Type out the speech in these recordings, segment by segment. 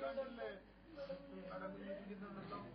കാണില്ലേ അടങ്ങിയിരിക്കുന്നുണ്ടല്ലോ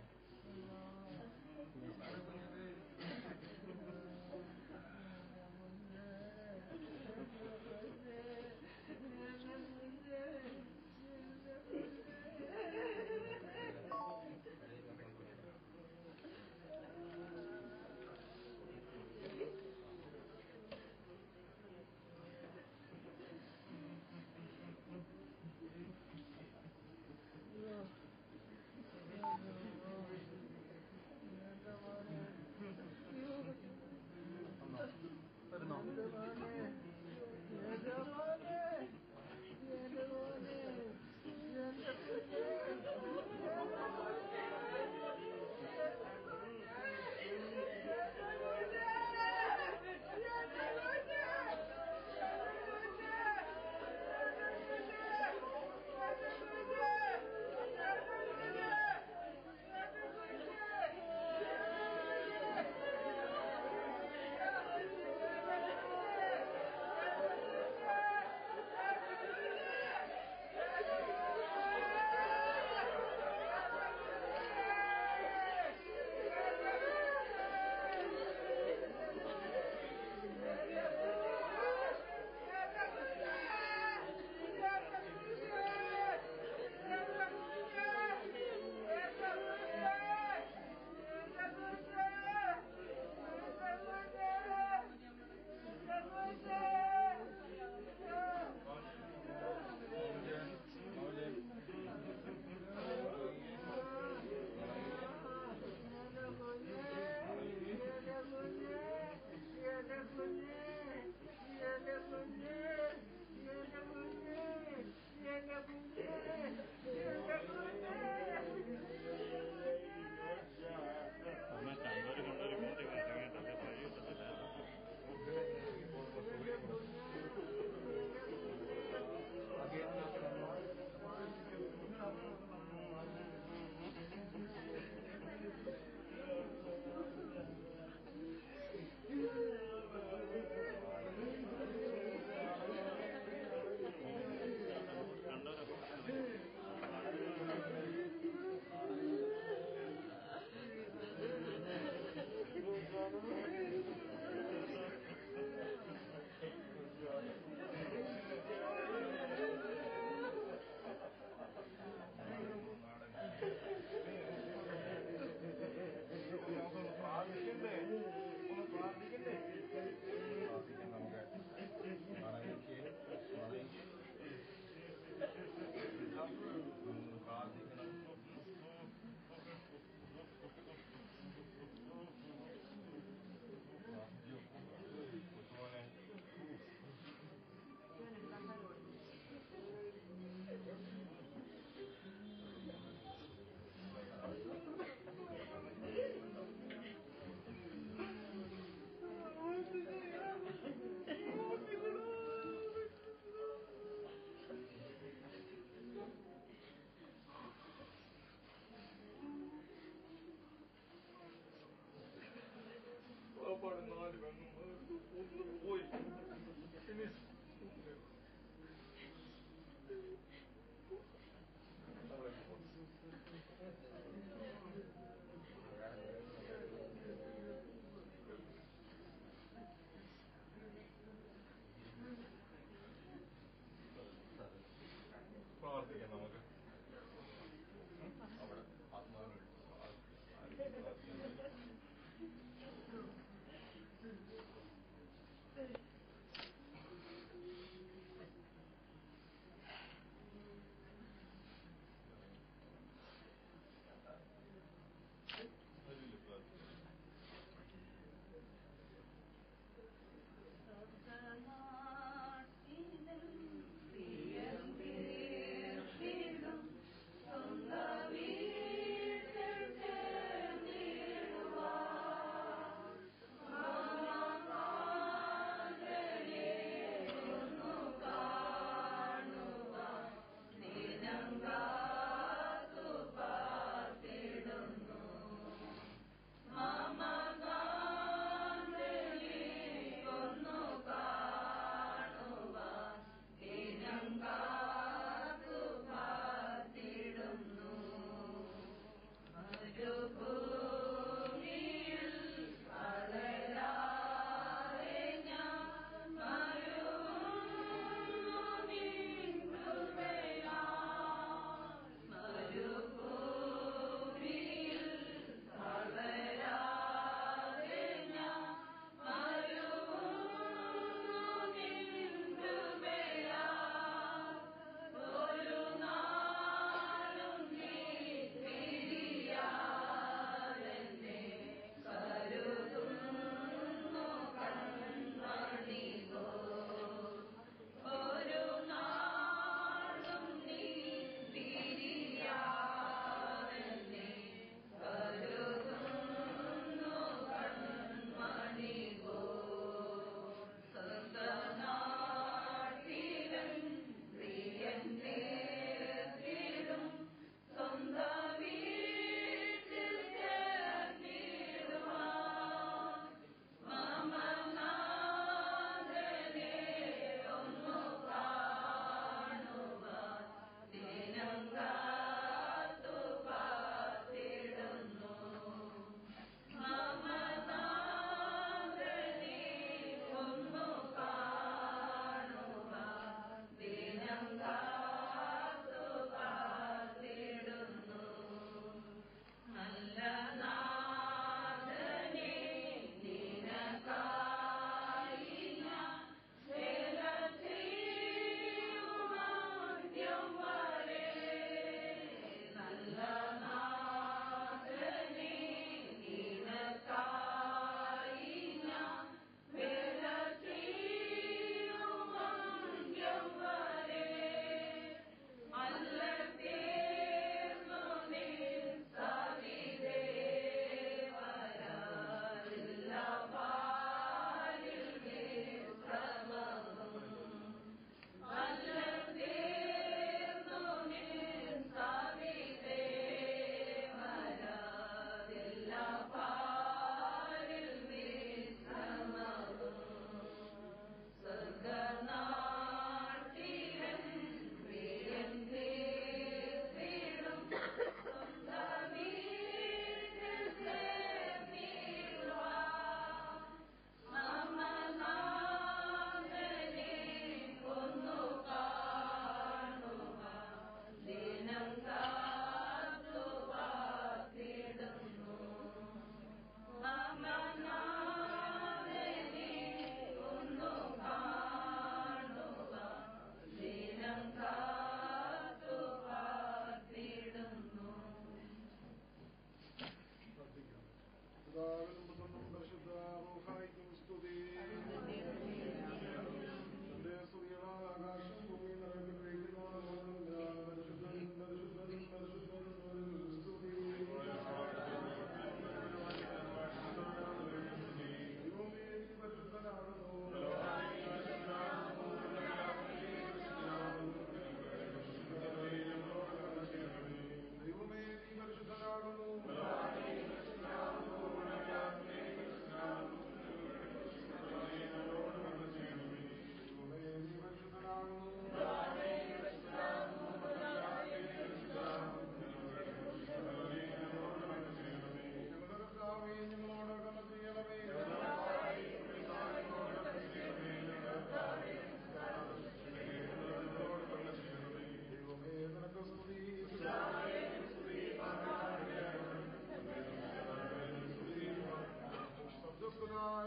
പ്രാർത്ഥിക്കാം നമുക്ക് അവിടെ ആത്മാവിന്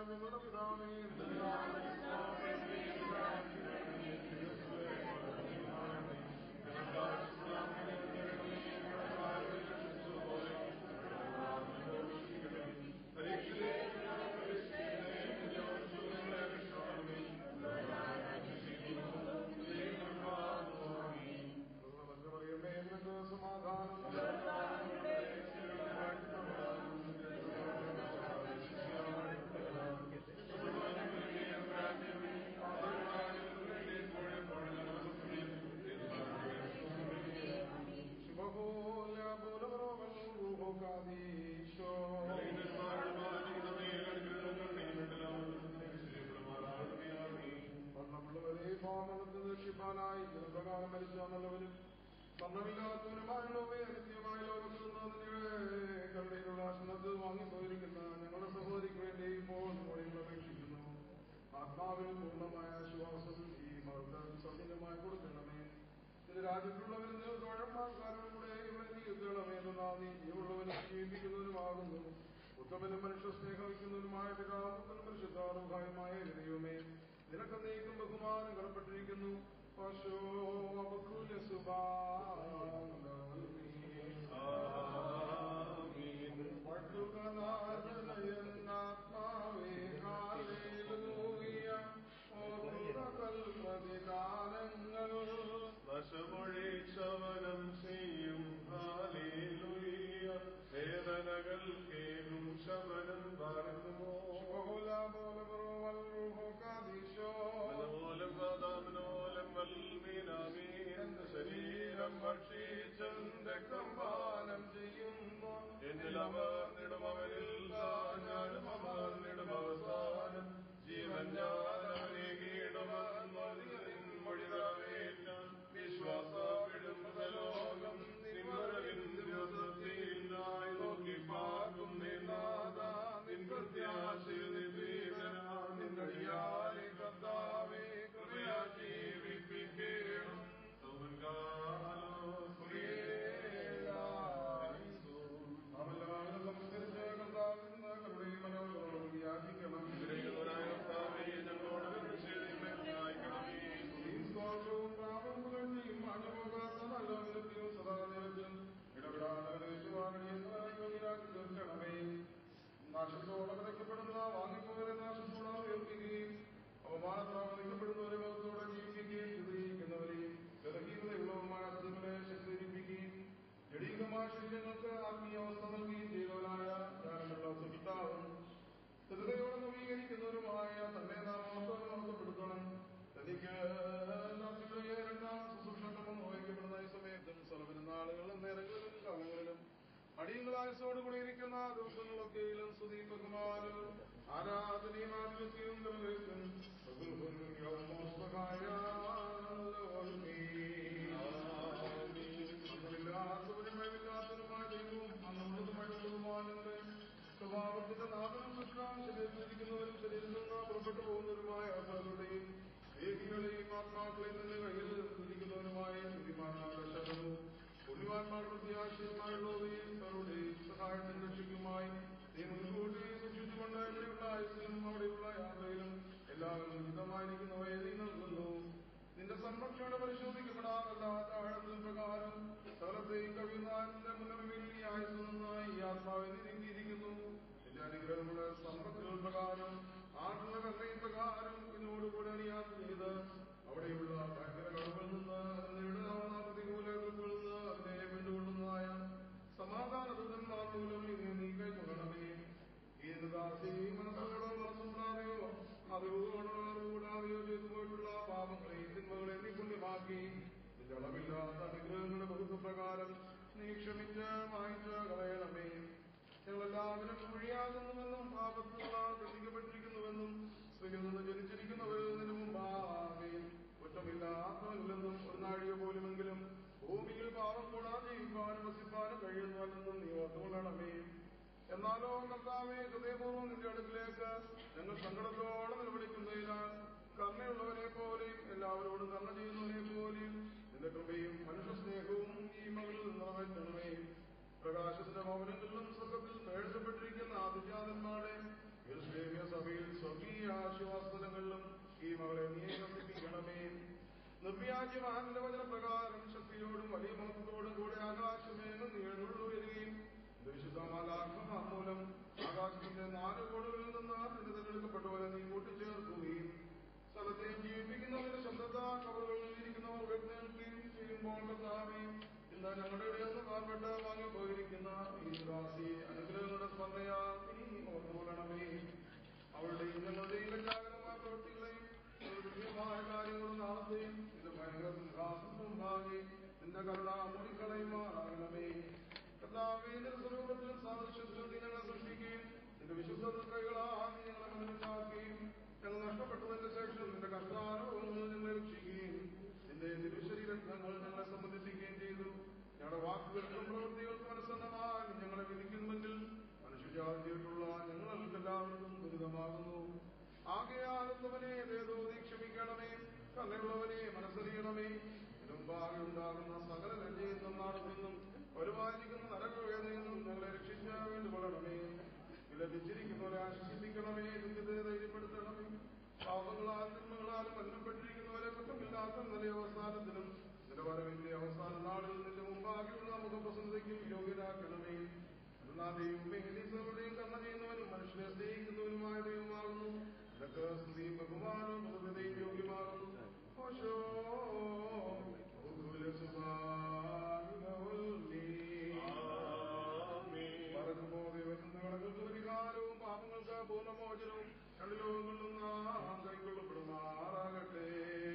ഞങ്ങളുടെ പിതാവേ, സമാധാനം ായി ജനപ്രകാരം മരിച്ചാന്നുള്ളവരും മരണമില്ലാത്തവരുമായുള്ളവയെ നിത്യമായ ലോകത്തിൽ കരുണയിലുള്ള ആശ്രമത്ത് വാങ്ങിപ്പോയിരിക്കുന്ന ഞങ്ങളുടെ സഹോദരിക്ക് വേണ്ടി ഇപ്പോൾ മോടികൾ അപേക്ഷിക്കുന്നു. ആത്മാവിൽ പൂർണ്ണമായ ആശ്വാസം ഈ മകൾക്ക് സൗജന്യമായി കൊടുക്കണമേ. ഇത് രാജ്യത്തുള്ളവരിൽ തോഴന്മാർക്കാരുടെ ഇവിടെ നീ എത്തണമേന്നാ നീ ഉള്ളവനും ജീവിപ്പിക്കുന്നവനുമാകുന്നു. ഉത്തമനും മനുഷ്യ സ്നേഹം വയ്ക്കുന്നവനുമായ പിതാവും പുത്രനും പരിശുദ്ധാനുഭായമായ ദൈവമേ, നിനക്ക് നീക്കും ബഹുമാനം കടപ്പെട്ടിരിക്കുന്നു. വശമൊഴിച്ചവനം ചെയ്യും ഹാലേലൂയ. വേദനകൾ കേൾക്കും ശമനം പാർക്കുമോ. എന്റെ ശരീരം ഭക്ഷിച്ചും രക്തം പാനം ചെയ്യുമ്പോ എന്നിൽ അമർന്നിടും അവരിൽ ഞാനും അമർന്നിടും അവസാനം. ജീവൻ ഞാനവനെ കീടുമൊഴിവേറ്റം വിശ്വാസപ്പെടുമ്പലോകം ദിവസത്തിനായി നോക്കി പാർക്കും നിന്നാഥ. നിൻ പ്രത്യാശയിൽ നിന്നടിയായി കർത്താവേ കൃപയാ ജീവിപ്പിക്കണം. നാശത്തോടെ വിതയ്ക്കപ്പെടുന്ന വാങ്ങിപ്പോവരെ നാശത്തോടെ ഉയർത്തുകയും അവമാനത്തോടെ വിതയ്ക്കപ്പെടുന്നവരെ മുഖത്തോടെ ജീവിക്കുകയും ചിത്രീകരിക്കുന്നവരെയും ബലഹീനതയുള്ളവരുമായ അസുഖങ്ങളെ ശക്തീകരിപ്പിക്കുകയും ജഡീകമായ ശരീരങ്ങൾക്ക് ആത്മീയാവസ്ഥ നൽകുകയും ചെയ്തവരായ ജ്ഞാനമുള്ള സുഷ്ടാവും സ്ഥിരതയോടെ നവീകരിക്കുന്നവരുമായ തന്നെ നാമപ്പെടുത്തണം. തനിക്ക് രണ്ടാം ശുശ്രൂഷക്രമം വഹിക്കപ്പെടുന്ന ഈ സമയത്തും സ്വലപെരുന്ന ആളുകളിലും നേരങ്ങളിലും കാലങ്ങളിലും അടിയങ്ങളായസോടുകൂടി ഇരിക്കുന്ന ദിവസങ്ങളൊക്കെയിലും സ്തുതിയും ബഹുമാനവും ആരാധനയും ആധിപത്യവും നിറവേറ്റും. അന്നില്ലാത്തവരുമയമില്ലാത്തതുമായ ദൈവവും അന്നുള്ളതുമായുള്ളതുമാനങ്ങളെ സ്വഭാവത്തിന്റെ നാഥനും സൃഷ്ടാവും ശരീരത്തിലിരിക്കുന്നവരും ശരീരത്തിൽ നിന്ന് പുറപ്പെട്ടു പോകുന്നവരുമായ ആത്മാക്കളുടെയും ദേഹികളെയും ആത്മാക്കളെയും തന്നെ കയ്യിൽ ഇരിക്കുന്നവരുമായ ശുദ്ധിമാനാകർഷണവും പുണ്യവാന്മാർ പ്രത്യാശയുമായുള്ളവയും അവരുടെയും സഹായത്തിന് രക്ഷിക്കുമായി നീ മുൻകൂട്ടി സൂക്ഷിച്ചുകൊണ്ട് എവിടെയുള്ള ആയുസിലും അവിടെയുള്ള യാത്രയിലും എല്ലാവരും ഉചിതമായിരിക്കുന്നവയെ നീ നൽകുന്നു. നിന്റെ സംരക്ഷണ പരിശോധിക്കപ്പെടാനല്ലാത്ത ആഴത്തിൽ പ്രകാരം സ്ഥലത്തെയും കവിയുന്നതിന്റെ മുന്നറിവിൽ ഈ ആയുസ് നന്നായി ഈ ആത്മാവിനെ നീക്കിയിരിക്കുന്നു. നിന്റെ അനുഗ്രഹങ്ങളുടെ സമ്പത്തുകൾ പ്രകാരം ആട്ടുള്ള കഥയും പ്രകാരം ഇതിനോടുകൂടെ അണിയാത്ത ചെയ്ത് അവിടെയുള്ള ഭയങ്കര കടകളിൽ നിന്ന് പ്രതികൂലങ്ങളിൽ നിന്ന് അതിനെ വീണ്ടുകൊള്ളുന്നതായ സമാധാന ദൂതന്മാർ മൂലം ഇതിനെ നീ കൈക്കൊള്ളണമേ. ഏത് ദാസിയും മനസ്സുകൂടാതെയോ അറിവുകൂടാതെയോ ചെയ്തു പോയിട്ടുള്ള പാപങ്ങളെയും തിന്മകളെ നീ പുണ്യമാക്കി നിന്റെ അളവില്ലാത്ത അനുഗ്രഹങ്ങളുടെ ബഹുത്വപ്രകാരം നീ ക്ഷമിച്ച് മായിച്ച് കളയണമേ. ഞങ്ങളെല്ലാവരും കുഴിയാകുന്നുവെന്നും പാപത്തിലുള്ള രക്ഷിക്കപ്പെട്ടിരിക്കുന്നുവെന്നും സ്ത്രീയിൽ നിന്ന് ജനിച്ചിരിക്കുന്നവരിൽ നിന്നു മുമ്പാകെ കുറ്റമില്ലാത്തവരില്ലെന്നും ഒരു നാഴിക പോലുമെങ്കിലും ഭൂമിയിൽ പാപം കൂടാതെ ജീവിക്കാനും വസിപ്പാനും കഴിയുന്നുവെന്നും നീ ഓർത്തുകൊള്ളണമേ. എന്നാലോ കർത്താവേ, ഹൃദയപൂർവ്വം നിന്റെ അടുക്കിലേക്ക് ഞങ്ങൾ സങ്കടത്തോടെ നിലവിളിക്കുന്നതിനാൽ കരുണയുള്ളവരെ പോലെയും എല്ലാവരോടും കരുണ ചെയ്യുന്നവരെ പോലെയും നിന്റെ കൃപയും മനുഷ്യസ്നേഹവും ഈ മകളിൽ നിറവേറ്റണമേ. പ്രകാശത്തിന്റെ ഭവനങ്ങളിലും സ്വർഗത്തിൽ പേഴ്ചപ്പെട്ടിരിക്കുന്ന ആദിജാതന്മാരുടെ യെരൂശലേമ്യ സഭയിൽ അവളെ നീ രസിപ്പിക്കണമേ. നിർവ്യാജ്യമാന്റെ വചനപ്രകാരം ശക്തിയോടും വലിയ മഹത്വത്തോടും കൂടെ ആകാശമേന്ന് നീ എഴുന്നള്ളുകയും വിശുദ്ധമാലാഖമാർ മൂലം ആകാശത്തിന്റെ 4 കോണുകളിൽ നിന്ന് നിന്റെ തെരഞ്ഞെടുക്കപ്പെട്ടവരെ നീ കൂട്ടിച്ചേർക്കുകയും സ്ഥലത്തെയും ജീവിപ്പിക്കുന്നവരുടെ ശബ്ദത്താൽ കവറുകളിൽ ഇരിക്കുന്നവർ ഉയർന്നേൽക്കുകയും ചെയ്യുമ്പോൾ കർത്താവേ, ഇന്ന് ഞങ്ങളുടെ ഇടയിൽ മാർപ്പെട്ട് വാങ്ങിപ്പോയിരിക്കുന്ന ഈ ദാസി അനുഗ്രഹങ്ങളുടെ സ്മരണയാ നീ ഓർത്തുകൊള്ളണമേ. അവളുടെയും ഞങ്ങളുടെയും ലജ്ജാകരമായ പ്രവൃത്തികളെയും ദിവ്യമായ കാര്യങ്ങളും നാളത്തെയും ഇത് ഭയങ്കര സിംഹാസനവും ഭാഗി നിന്റെ കരുണ മൂടിക്കളയുമാറാകണമേ. കർത്താവേ, നിന്റെ സ്വരൂപത്തിലും സാദൃശ്യത്തിലും നീ ഞങ്ങളെ സൃഷ്ടിക്കുകയും നിന്റെ വിശുദ്ധ കൈകളാൽ നീ ഞങ്ങളെ മനസ്സിലാക്കുകയും ഞങ്ങൾ നഷ്ടപ്പെട്ടതിന്റെ ശേഷം നിന്റെ കർത്താനുഭവങ്ങൾ ഞങ്ങളെ രക്ഷിക്കുകയും നിന്റെ തിരുശരീരങ്ങൾ ഞങ്ങളെ സംബന്ധിക്കുകയും ചെയ്തു. ഞങ്ങളുടെ വാക്കുകൾക്കും പ്രവൃത്തികൾക്കും അനുസരണമായി ഞങ്ങളെ വിധിക്കുന്നെങ്കിൽ മനുഷ്യജാതിയായിട്ടുള്ള ഞങ്ങൾക്കെല്ലാവർക്കും ദുരിതമാകുന്നു. ആകയാലുള്ളവനെ ദേവദൂതി ക്ഷമിക്കണമേ, കല്ലയുള്ളവനെ മനസ്സറിയണമേ. മുമ്പാകെ ഉണ്ടാകുന്ന സകല ലജ്ജയെന്നും നാടകമെന്നും പരിപാലിക്കുന്ന നരകവേദനയെന്നും ഞങ്ങളെ രക്ഷിച്ച വേണ്ടുകൊള്ളണമേ. വിലപിച്ചിരിക്കുന്നവരെ ആശ്വസിപ്പിക്കണമേ, ദുഃഖത്തെ ധൈര്യപ്പെടുത്തണമേ. പാപങ്ങളാൽ തിന്മകളാലും മരണപ്പെട്ടിരിക്കുന്നവരെ കുറ്റമില്ലാത്ത നല്ല അവസാനത്തിനും നിന്റെ വരവിന്റെ അവസാന നാളിൽ നിന്റെ മുമ്പാകെയുള്ള നമുക്ക് പ്രസന്നതയ്ക്കും യോഗ്യരാക്കണമേ. ദൈവമേലീസകളുടെയും കർണ ചെയ്യുന്നവനും മനുഷ്യനെ സ്നേഹിക്കുന്നവനുമായ ദൈവമാകുന്നു. ഇതൊക്കെ സ്തുതിയും ബഹുമാനവും ബഹുമതിയും യോഗ്യമാകുന്നു. പരിഹാരവും പാപങ്ങൾക്ക് പൂർണ്ണമോചനവും രണ്ട് ലോകങ്ങളിലും നാം കൈക്കൊള്ളപ്പെടുമാറാകട്ടെ.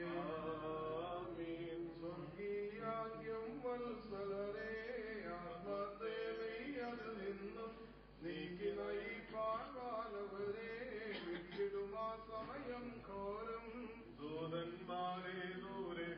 സ്വർഗീയാഗ്യം വത്സലരേ, ആത്മദേവയിൽ നിന്നും നീക്കി നയിപ്പാൻ ബാലവരെ വിട്ടിടുമാ സമയം ഘോരം. ദൂതന്മാരെ ദൂരെ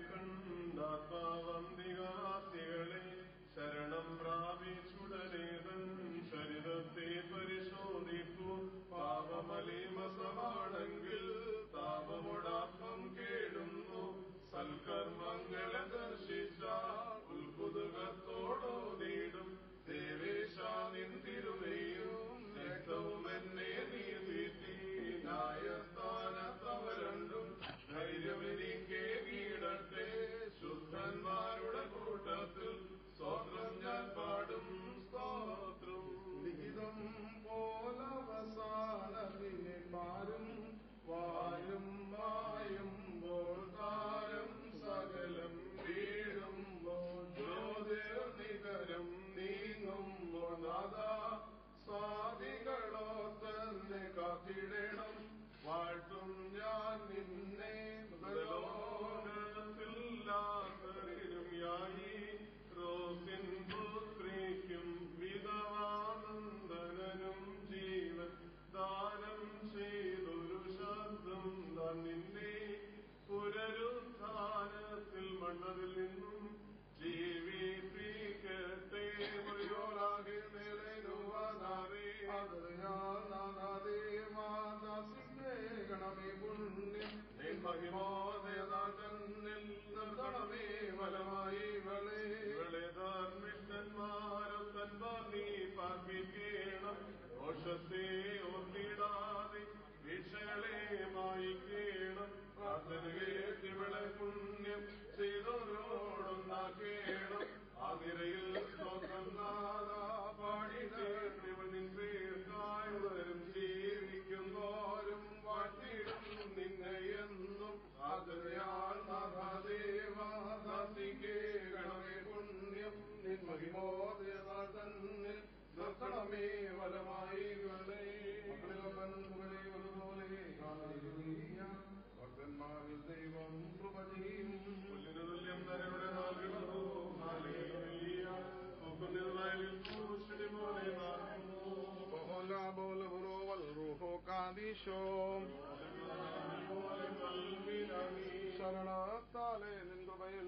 കണ്ടാത്മാവന്തികാസികളെ ശരണം പ്രാപിച്ചുടനേതൻ ശരീരത്തെ പരിശോധിക്കൂ. പാപമലീമസമാണെങ്കിൽ താപമോടാത്മം കേടുന്നു. സൽക്കർമ്മങ്ങളെ ദർശിച്ച ഉത്കുതുകത്തോടോ നേടും. ദേവേശ നിന്തിരുവയും രക്തവും എന്നെ നീ തീറ്റി. ന്യായസ്ഥാനത്തവ രണ്ടും ധൈര്യമെനിക്കേ കീഴട്ടെ. ശുദ്ധന്മാരുടെ കൂട്ടത്തിൽ സ്തോത്രം ഞാൻ പാടും. സ്തോത്രം ലിഖിതം പോലവസാനത്തിനെ പാരും വായും മായുമ്പോൾ താരം സകലം വീഴുമ്പോൾ ജ്യോതിർനികരം നീങ്ങുമ്പോൾ നാദാ സ്വാദികളോ തന്നെ കാത്തിടണം. വാഴ്ത്തും ഞാൻ നിന്നെ ലോകത്തില്ലാത്തവരും യായി റോസിൻ പുത്രിക്കും വിധവാനന്ദനും ജീവൻ ദാനം ചെയ്തൊരു ശബ്ദം താൻ നിന്നെ പുനരുദ്ധാനത്തിൽ മണ്ണതിൽ നിന്നും ജീവിപ്പിക്കട്ടെ. ഗണമേ പുണ്യം മഹിമോദയനാഥനിൽ നിർത്തണമേ ഫലമായി ഇവളെ ധാർമ്മികന്മാരും തന്മാർ നീ പാർപ്പിക്കണം. ദോഷത്തെ ഓർത്തിടാതെ വീക്ഷകളെ മായിക്കണം. പ്രാർത്ഥന കേട്ടിവളെ പുണ്യം ചെയ്തവരോടൊന്നാക്കേണം. ആ നിരയിൽ സ്തോത്രം നാദാ പാടി കേട്ടിവനിൻ പേർക്കായി വരും. ജീവിക്കുന്നോരും വാഴ്ത്തിടും നിന്നെ എന്നും. ആദരയാൽ നാഥാദേവാദാസിക്കേ ഗണമേ പുണ്യം നിൻ മഹിമോദയനാൾ തന്നെ നിർത്തണമേ വലമായി ഇവളെ. മക്കളിലപ്പൻ പുകഴെ അതുപോലെ ഭക്തന്മാരിൽ ദൈവം കൃപ ചെയ്യും. പുല്ലിനു തുല്യം തരയുടെ നാളുകളോ ശരണത്താലെ നിൻകൃപയിൽ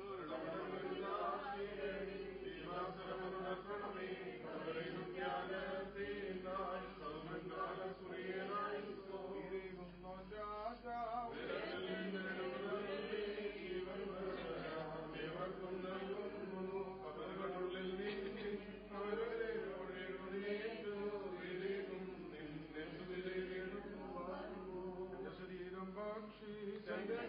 ശരീരം ഭക്ഷി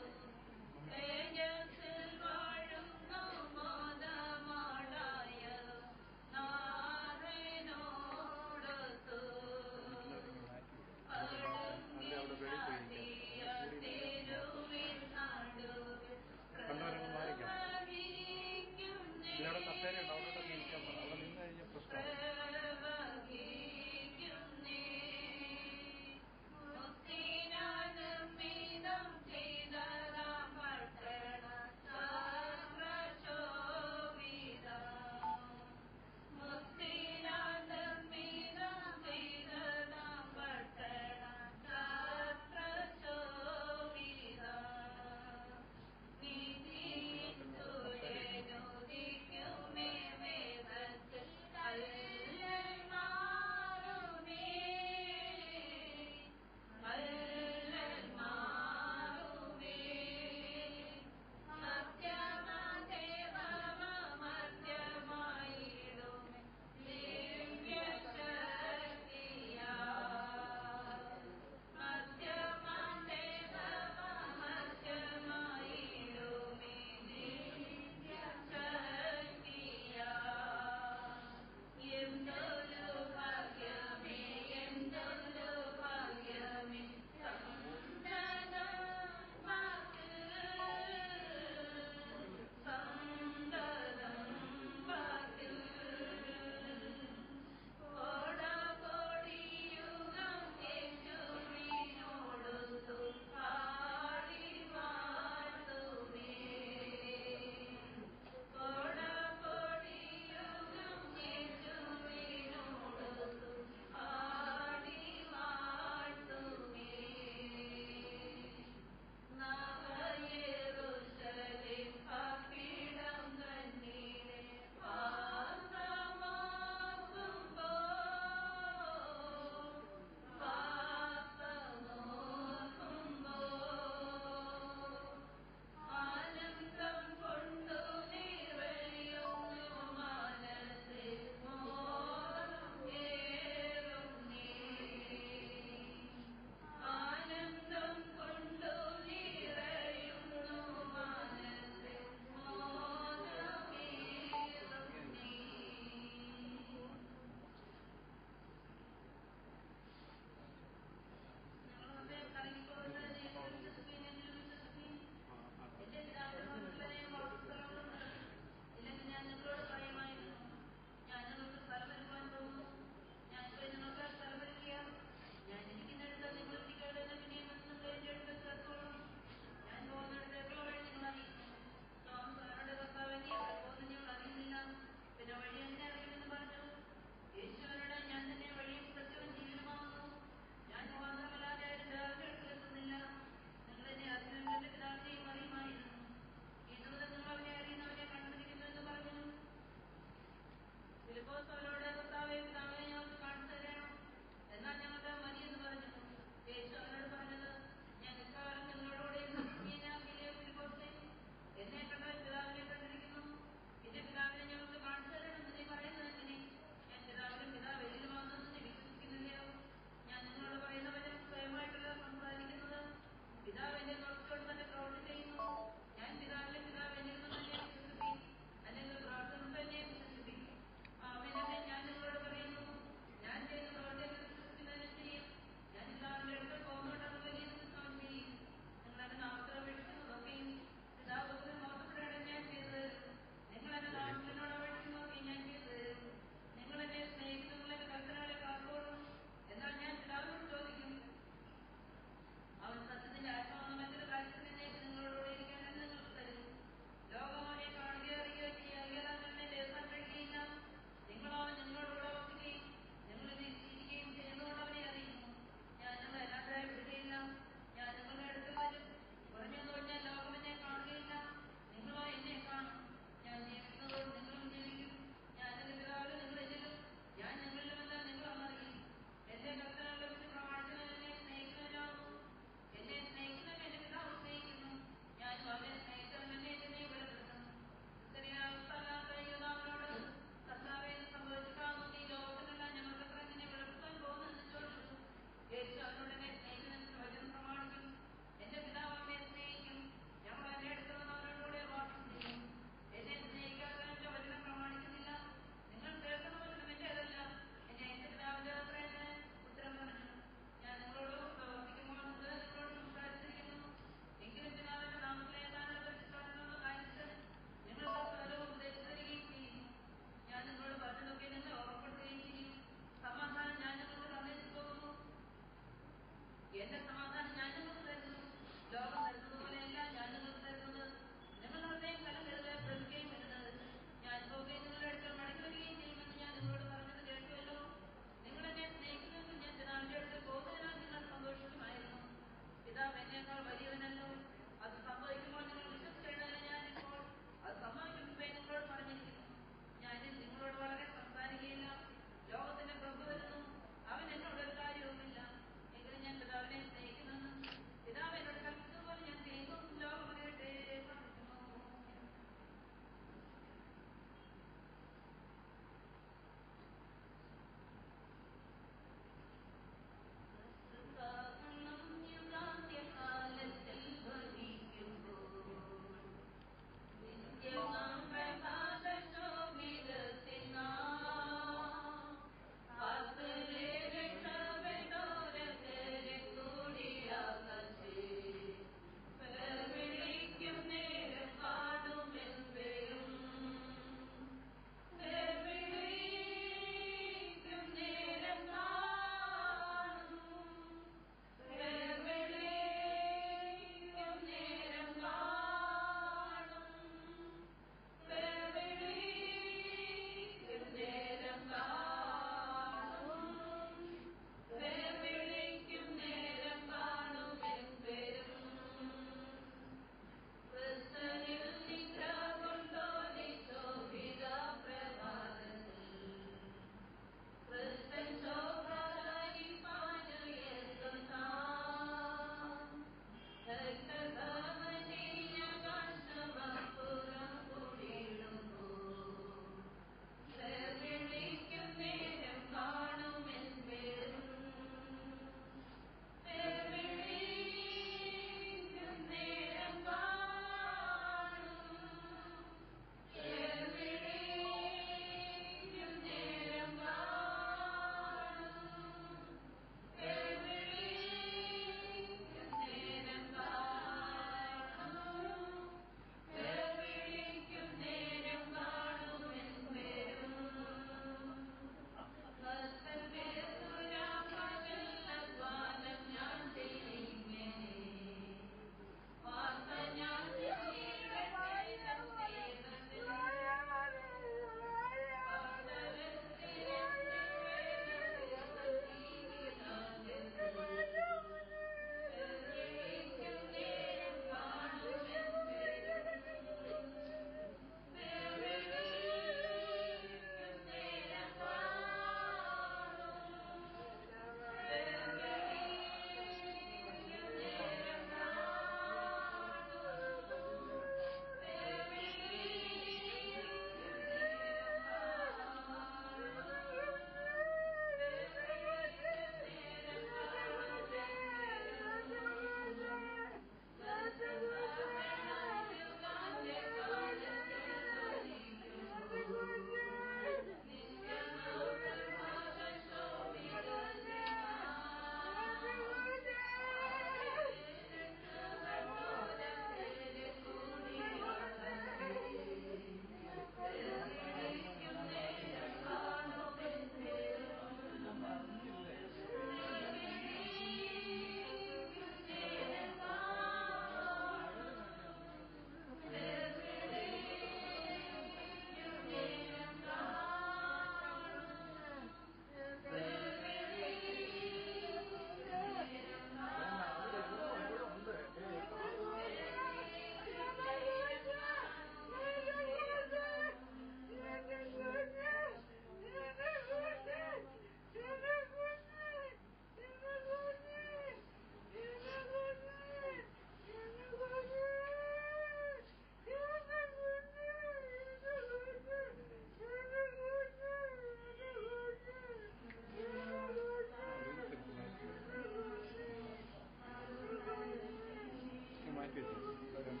മാറ്റി വെച്ചു ഒരെണ്ണം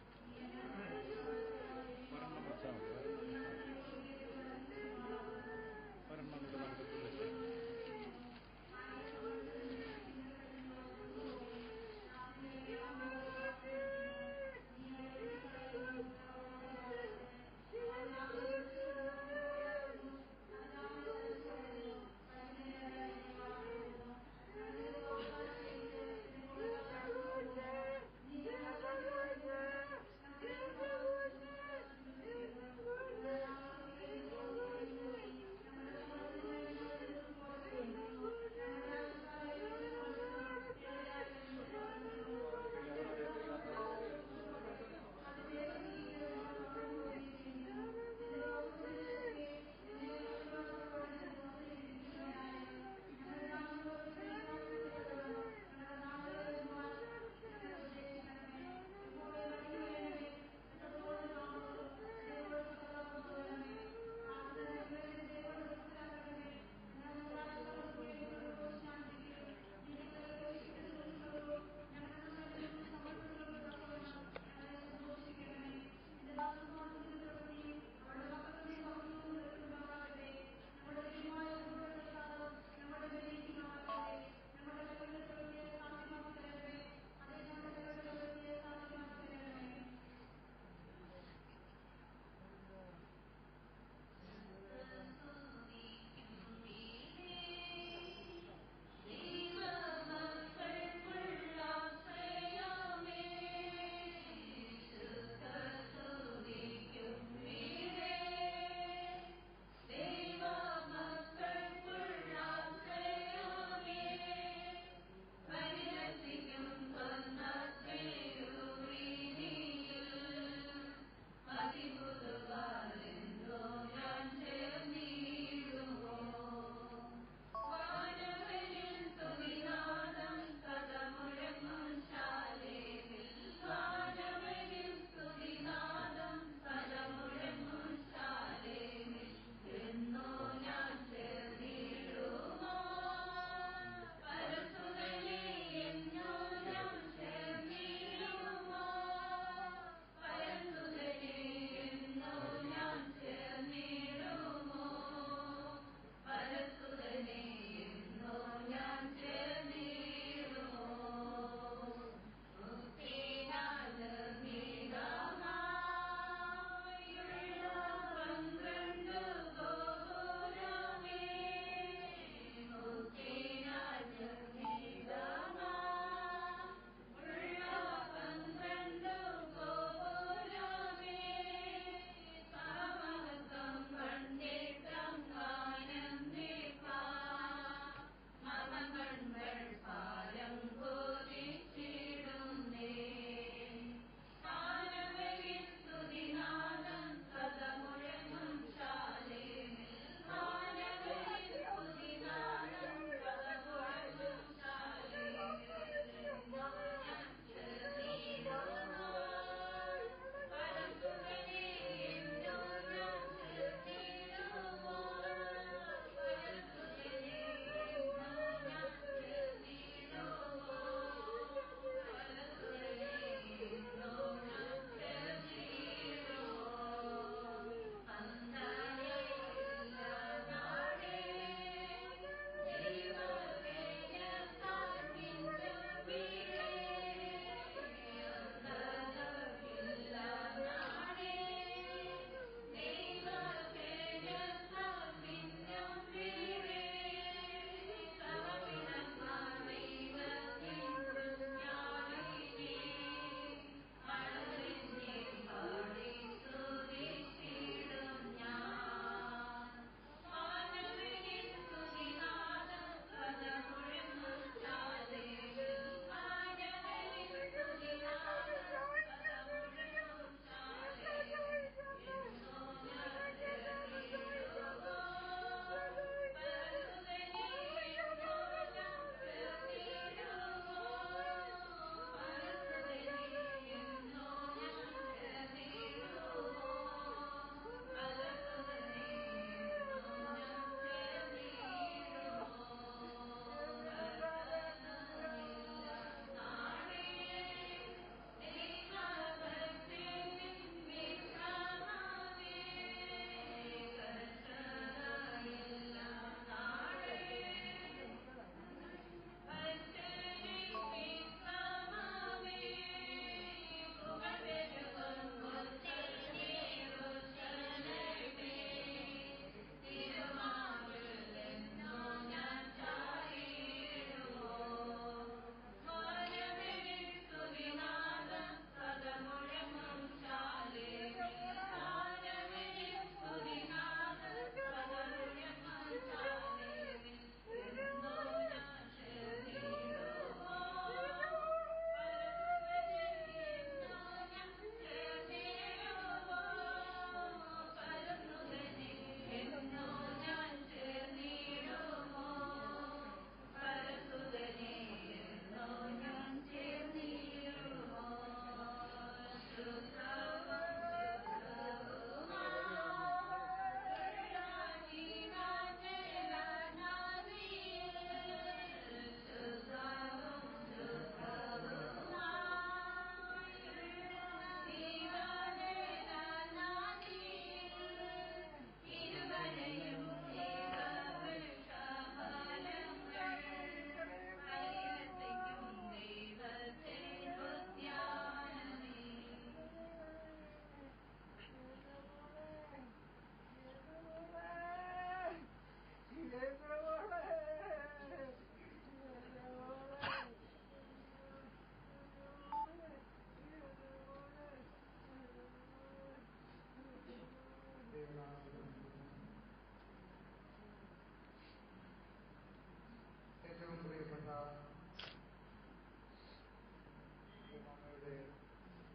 വെച്ചാൽ മതി. ഒരെണ്ണം കൂടെ നമുക്ക് വെച്ചാൽ Yeah.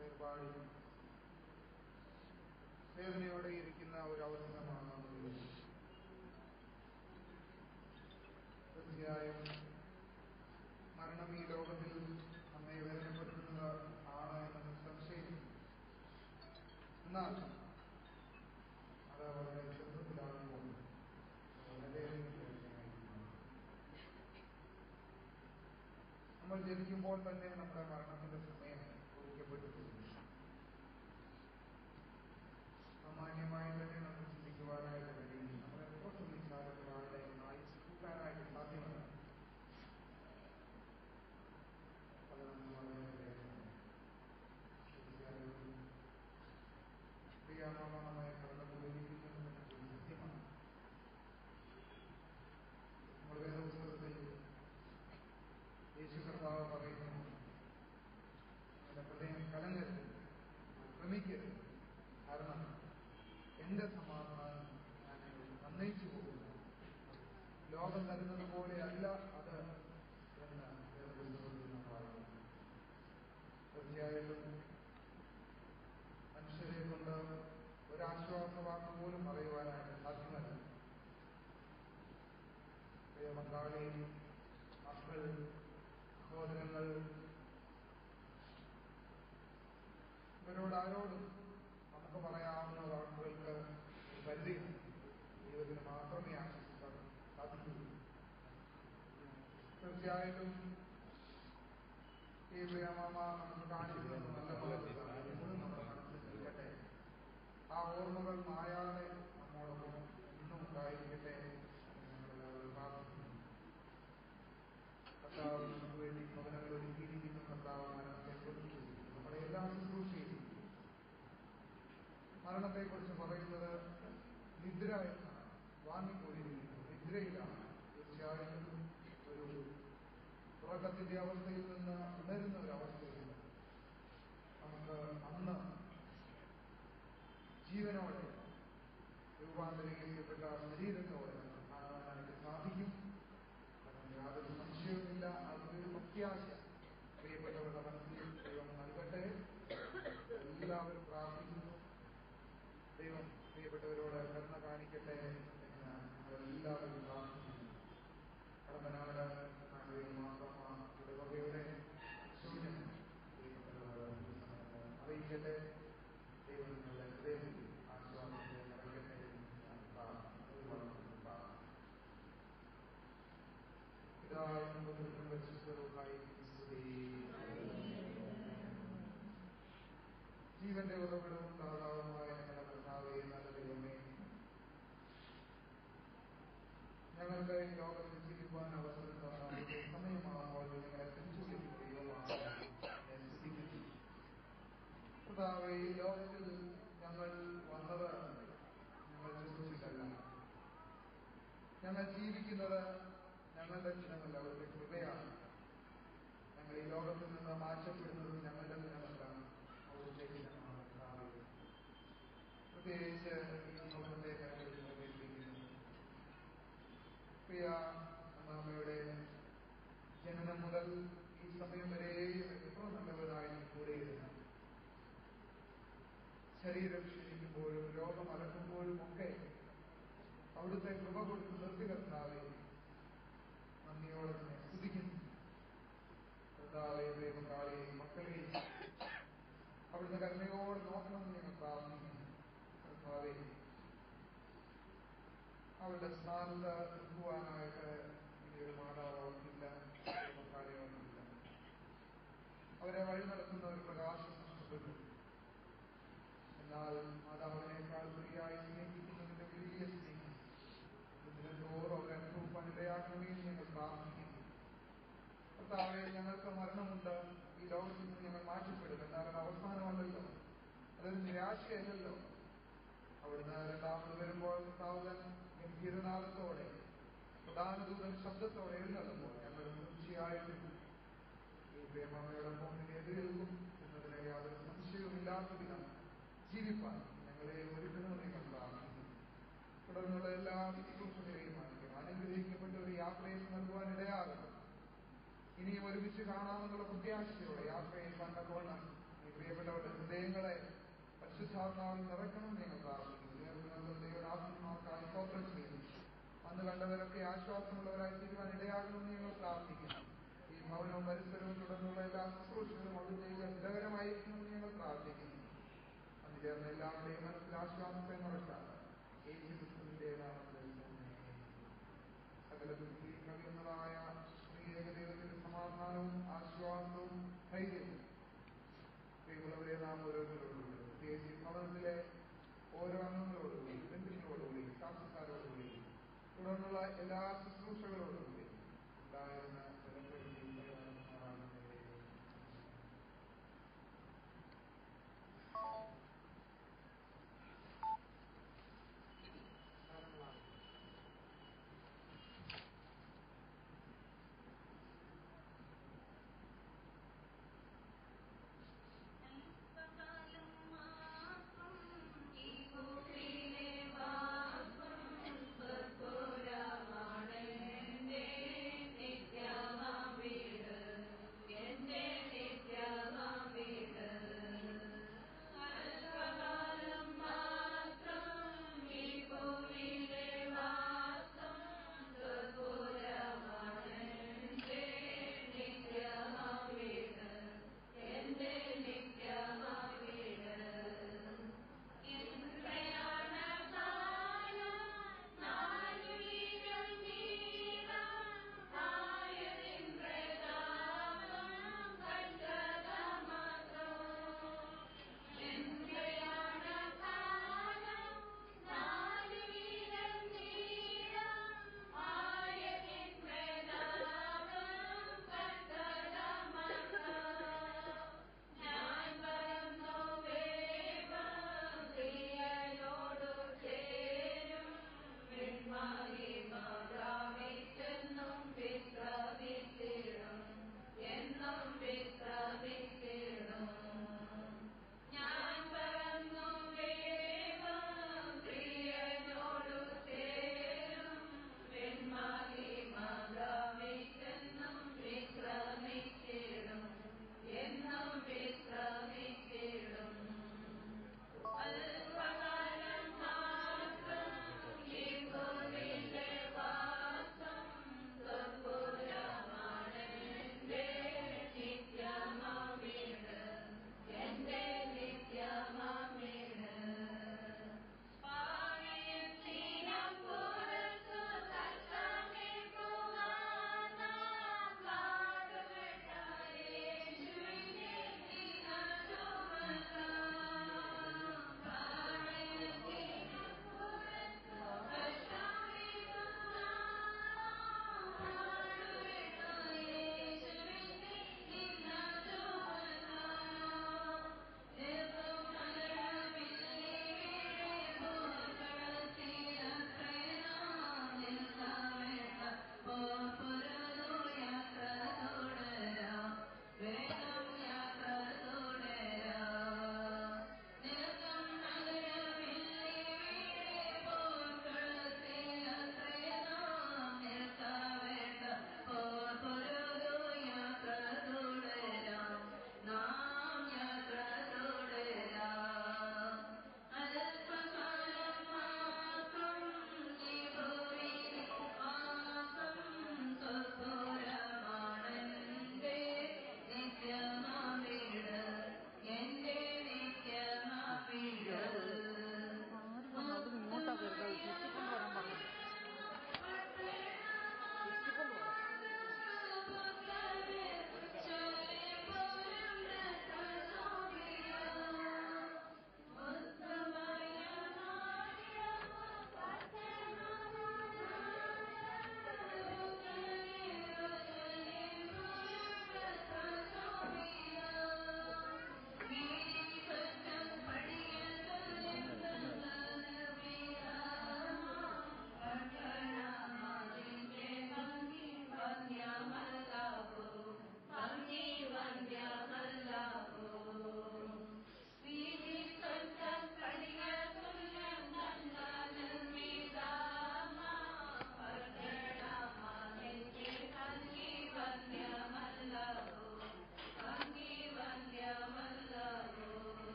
വേർപാടിൽ വേദനയോടെ ഇരിക്കുന്ന ഒരു അവസരമാണ്. തീർച്ചയായും മരണം ഈ ലോകത്തിൽ നമ്മെ വേദനപ്പെടുത്തുന്നത് ആണ് എന്ന സംശയം. എന്നാൽ അത് വളരെ ചെറുപ്പത്തിലാകുമ്പോൾ വളരെയധികം വേദനയായിരിക്കും. നമ്മൾ ജനിക്കുമ്പോൾ തന്നെ നമ്മുടെ മരണത്തിന്റെ സമയം കുറിക്കപ്പെട്ടിട്ടുണ്ട്. സാമാന്യമായി തന്നെ നമ്മൾ ചിന്തിക്കുവാനായിട്ട് കഴിയും. നമ്മൾ എത്ര ശ്രമിച്ചാലും ഒരാളുടെ ആയുസ് കൂട്ടാനായിട്ട് സാധ്യമല്ല. അത് നമ്മൾ വളരെ പ്രിയമാമമായി കടന്നു പോയിരിക്കുന്നത് സത്യമാണ്. നമ്മൾ വേദപുസ്തകത്തിൽ യേശു കർത്താവ് പറയുന്നു, നിങ്ങളുടെ ഹൃദയം കലങ്ങരുത്, ഭ്രമിക്കരുത്, കാരണം എന്റെ സമാധാനം ഞാൻ നിർണയിച്ചു പോകുന്നു. ലോകം തരുന്നത് പോലെയല്ല അത് എന്ന് വേദപുസ്തകത്തിൽ നാം പറയുന്നു. തീർച്ചയായിട്ടും മനുഷ്യരെ കൊണ്ട് ഒരാശ്വാസവാക്ക് പോലും പറയുവാനായിട്ട് സാധ്യമല്ല. പ്രിയമക്കളെ, മക്കൾ, സഹോദരങ്ങൾ, ഇവരോട് ആരോടും നമുക്ക് പറയാവുന്ന വാക്കുകൾക്ക് ഒരു പരിധിയുണ്ട്. ദൈവത്തിന് മാത്രമേ ആശ്വസിക്കാൻ സാധിക്കൂ. തീർച്ചയായിട്ടും ഈ പ്രിയമാമ നമുക്ക് കാണിക്കുന്നത് നല്ല മാതൃകയാണ്. നമ്മുടെ മനസ്സിൽ നിൽക്കട്ടെ. ആ ഓർമ്മകൾ മായാതെ നമ്മോടൊപ്പം ഇന്നും ഉണ്ടായിരിക്കട്ടെ ഞങ്ങളെല്ലാവരും പ്രാർത്ഥിക്കുന്നു. കർത്താവ് നമുക്ക് വേണ്ടി ഭവനങ്ങൾ ഒരുക്കിയിരിക്കുന്ന കർത്താവ് മരണത്തെ കുറിച്ച് നമ്മളെ എല്ലാം ശുശ്രൂഷയും മരണത്തെക്കുറിച്ച് പറയുന്നത് നിദ്ര എന്നാണ്. വാങ്ങിപ്പോയിരിക്കുന്നു, നിദ്രയിലാണ്. തീർച്ചയായിട്ടും ഒരു ഉറക്കത്തിന്റെ അവസ്ഥയിൽ നിന്ന് ഉണരുന്ന ഒരവസ്ഥയിൽ നമുക്ക് അന്ന് ജീവനോടെ രൂപാന്തരീകരിക്കപ്പെട്ട ശരീരത്തോടെ കാണാനായിട്ട് സാധിക്കും. അതിന് യാതൊരു സംശയവുമില്ല. അതിനൊരു പ്രത്യാശ പ്രിയപ്പെട്ടവരുടെ മനസ്സിൽ ദൈവം നൽകട്ടെ. എല്ലാവരും പ്രാർത്ഥിക്കുന്നു. ദൈവം പ്രിയപ്പെട്ടവരോട് കരുണ കാണിക്കട്ടെ എന്ന് ഞങ്ങളെല്ലാവരും പ്രാർത്ഥിക്കുന്നു. കടമ്പനാട് ഇടവകയുടെ സൂചന പ്രിയപ്പെട്ടവരോട് അറിയിക്കട്ടെ. ദൈവം നിങ്ങളുടെ ഹൃദയത്തിൽ ആശ്വാസത്തെ നിറയ്ക്കട്ടെ. ജീവന്റെ ഉറവിടവും ദാതാവുമായ ഞങ്ങളുടെ കർത്താവേ, നല്ല ദൈവമേ, ഞങ്ങൾക്ക് ഈ ലോകത്തിൽ ജീവിക്കുവാൻ അവസരം തന്ന സമയമാകുമ്പോൾ നിങ്ങളെ തിരിച്ചുവിളിക്കുന്ന ദൈവമാണ് സ്തുതിക്കുന്നു. കർത്താവേ, ഈ ലോകത്തിൽ ഞങ്ങൾ വന്നത് ഞങ്ങൾ ചോദിച്ചിട്ടല്ല. ഞങ്ങൾ ജീവിക്കുന്നത് ഞങ്ങളുടെ ദിനമല്ല, അവരുടെ കൃപയാണ്. ഞങ്ങൾ ഈ ലോകത്തിൽ നിന്ന് മാറ്റപ്പെടുന്നത് ഞങ്ങളുടെ ദിനമല്ല, അവിടുത്തെ ദിനമാണ്. പ്രത്യേകിച്ച് ഈ ഭവനത്തെ കരുതിയിരിക്കുന്നു. പ്രിയ അമ്മാമ്മയുടെ ജനനം മുതൽ ഈ സമയം വരെയും എത്ര നല്ലവരായി കൂടെയിരുന്നു. ശരീരം ക്ഷീണിക്കുമ്പോഴും രോഗം അലക്കുമ്പോഴും ഒക്കെ അവിടുത്തെ കൃപ കൊടുത്ത് നിർത്തി കർത്താവെ, നന്ദിയോടെ തന്നെ സ്തുതിക്കുന്നു. കർത്താവെ, ദൈവകാളെയും മക്കളെയും അവിടുത്തെ കരുണയോട് നോക്കണമെന്ന് ഞങ്ങൾ പ്രാർത്ഥിക്കുന്നു. കർത്താവെ, അവരുടെ സ്ഥാനത്ത് നിൽക്കുവാനായിട്ട് ഇനിയൊരു മാതാവ് അവർക്കില്ല, മക്കളെ അവർക്കില്ല. അവരെ വഴി നടത്തുന്ന ഒരു പ്രകാശം നഷ്ടപ്പെട്ടു. എന്നാൽ മാതാവിനേക്കാൾ പ്രിയായി സ്നേഹിക്കുന്നതിന്റെ വലിയ സ്നേഹം ഇതിനോട് അവർ അനുഭവിക്കാൻ ഇടയാക്കണമെന്ന് ഞങ്ങൾ പ്രാർത്ഥിക്കുന്നു. കർത്താവെ, ഞങ്ങൾക്ക് മരണമുണ്ട്, ഈ ലോകത്തിൽ നിന്ന് ഞങ്ങൾ മാറ്റപ്പെടും. എന്നാൽ അത് അവസാനമല്ലല്ലോ, അതൊരു നിരാശയല്ലല്ലോ. അവിടുന്ന് രണ്ടാമത് വരുമ്പോൾ കർത്താവ് ഗംഭീരനാഥത്തോടെ പ്രധാനദൂതൻ ശബ്ദത്തോടെ എഴുന്നള്ളുമ്പോൾ ഞങ്ങൾ തീർച്ചയായിട്ടും ഈ പ്രേമയോടൊപ്പം എതിരേൽക്കും എന്നതിന് യാതൊരു സംശയവുമില്ലാത്ത വിധം ജീവിപ്പാൻ ഞങ്ങളെ ഒരുക്കണമെന്ന് ഞങ്ങൾ പ്രാർത്ഥിക്കുന്നു. തുടർന്നുള്ള എല്ലാ ശുശ്രൂഷകളെയും അനുഗ്രഹിക്കപ്പെട്ട ഒരു യാത്രയെ നൽകുവാൻ ഇടയാകും. ഇനിയും ഒരുമിച്ച് കാണാമെന്നുള്ള പ്രത്യാശയോടെ യാത്രയിൽ കണ്ടപ്പോൾ ഈ പ്രിയപ്പെട്ടവരുടെ ഹൃദയങ്ങളെ പരിശുദ്ധാത്മാവിൽ നിറയ്ക്കണം ഞങ്ങൾ പ്രാർത്ഥിക്കുന്നു. ദൈവദാസന്മാർക്കായി സ്തോത്രം ചെയ്യുന്നു. അന്ന് കണ്ടവരൊക്കെ ആശ്വാസമുള്ളവരായി തീരുവാൻ ഇടയാകണമെന്ന് ഞങ്ങൾ പ്രാർത്ഥിക്കുന്നു. ഈ ഭവനവും പരിസരവും തുടർന്നുള്ള എല്ലാ ശുശ്രൂഷകളും അവിടുത്തെ ഹിതകരമായിരിക്കണമെന്ന് ഞങ്ങൾ പ്രാർത്ഥിക്കുന്നു. അന്ന് ചേർന്ന എല്ലാവരുടെയും മനസ്സിൽ ആശ്വാസത്തെ നിറയ്ക്കാതെ യേശുക്രിസ്തുവിന്റെ നാമത്തിൽ സകല കവിയുന്നതായ ഏകദൈവത്തിന്റെ സമാധാനവും ആശ്വാസവും ധൈര്യവും പ്രിയമുള്ളവരെ നാം ഓരോരുത്തരോടുകൂടി, പ്രത്യേകിച്ച് ഭവനത്തിലെ ഓരോ അംഗങ്ങളോടുകൂടി, ബന്ധുക്കളോടുകൂടി, സാക്ഷ്യക്കാരോടുകൂടി, തുടർന്നുള്ള എല്ലാ ശുശ്രൂഷകളോടുകൂടി ഉണ്ടായിരുന്ന ബലപ്പെടുത്തി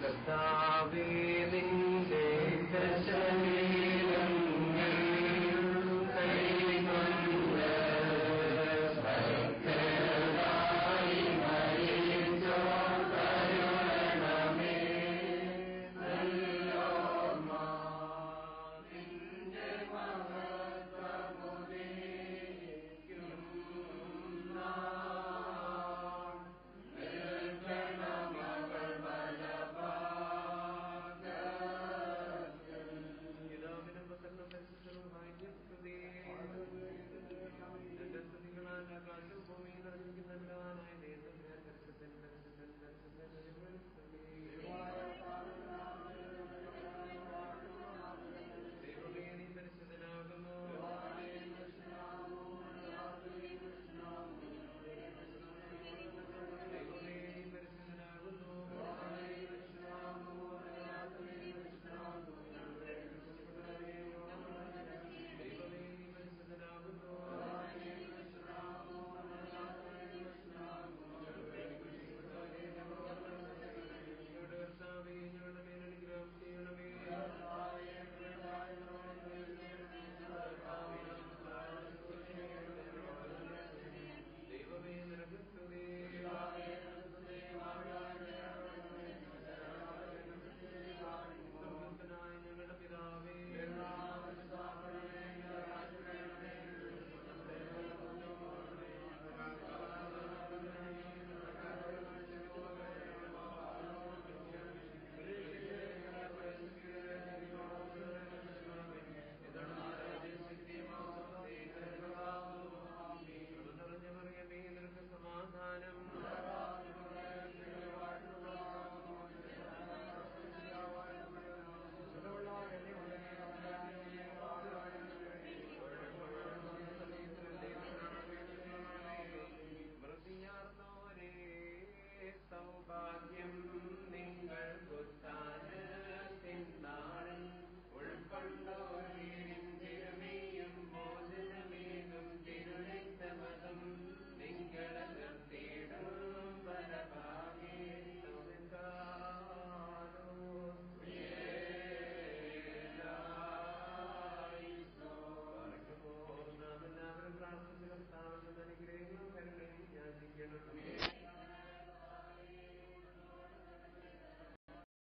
കർത്താവേ നിന്റെ ദശമേ